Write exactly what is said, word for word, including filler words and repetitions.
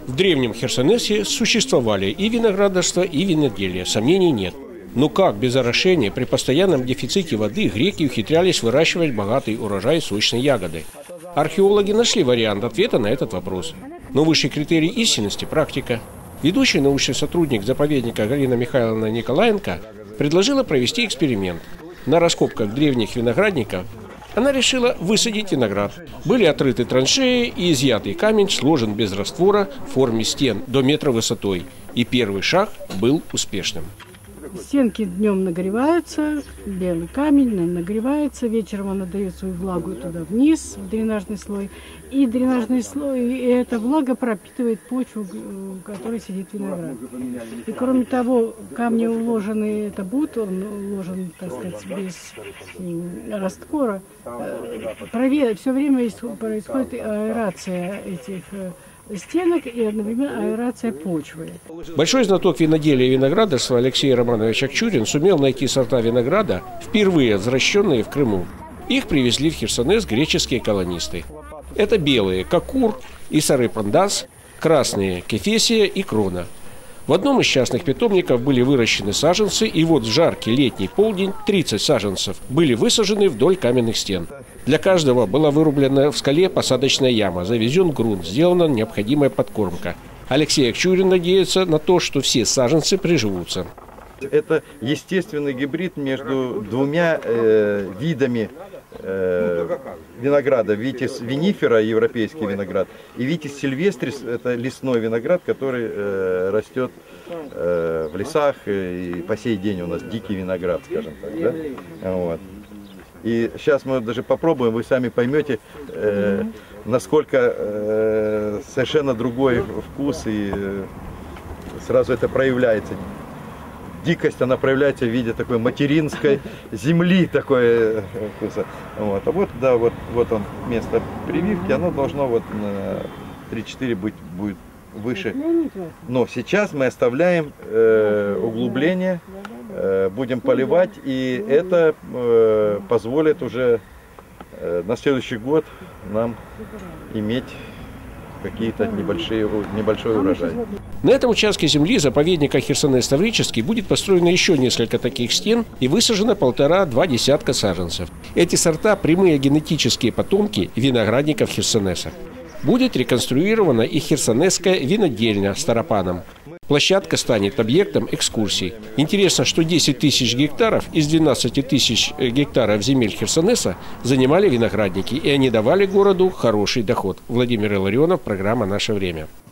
В древнем Херсонесе существовали и виноградарство, и виноделие, сомнений нет. Но как без орошения при постоянном дефиците воды греки ухитрялись выращивать богатый урожай сочной ягоды? Археологи нашли вариант ответа на этот вопрос. Но высший критерий истинности – практика. Ведущий научный сотрудник заповедника Галина Михайловна Николаенко предложила провести эксперимент. На раскопках древних виноградников она решила высадить виноград. Были отрыты траншеи и изъятый камень сложен без раствора в форме стен до метра высотой. И первый шаг был успешным. Стенки днем нагреваются, белый камень нагревается, вечером он отдает свою влагу туда вниз, в дренажный слой. И дренажный слой, и эта влага пропитывает почву, в которой сидит виноград. И кроме того, камни уложены, это бут, он уложен, так сказать, без раствора. Все время происходит аэрация этих стенок и одновременно аэрация почвы. Большой знаток виноделия и виноградарства Алексей Романович Акчурин сумел найти сорта винограда, впервые возвращенные в Крыму. Их привезли в Херсонес греческие колонисты. Это белые – Кокур и Сары-Пандас, красные – Кефесия и Крона. В одном из частных питомников были выращены саженцы, и вот в жаркий летний полдень тридцать саженцев были высажены вдоль каменных стен. Для каждого была вырублена в скале посадочная яма, завезен грунт, сделана необходимая подкормка. Алексей Акчурин надеется на то, что все саженцы приживутся. Это естественный гибрид между двумя э, видами э, винограда. Витис винифера, европейский виноград, и Витис сильвестрис, это лесной виноград, который э, растет э, в лесах, и по сей день у нас дикий виноград, скажем так. Да? Вот. И сейчас мы даже попробуем, вы сами поймете, э, насколько э, совершенно другой вкус, и э, сразу это проявляется. Дикость, она проявляется в виде такой материнской земли, такой вкуса. Вот. А вот, да, вот, вот он, место прививки, оно должно вот на три-четыре быть будет выше. Но сейчас мы оставляем э, углубление, э, будем поливать, и это э, позволит уже э, на следующий год нам иметь какие-то небольшие, небольшой урожай. На этом участке земли заповедника Херсонес-Таврический будет построено еще несколько таких стен и высажено полтора-два десятка саженцев. Эти сорта – прямые генетические потомки виноградников Херсонеса. Будет реконструирована и херсонесская винодельня Старопаном. Площадка станет объектом экскурсий. Интересно, что десять тысяч гектаров из двенадцати тысяч гектаров земель Херсонеса занимали виноградники, и они давали городу хороший доход. Владимир Илларионов, программа «Наше время».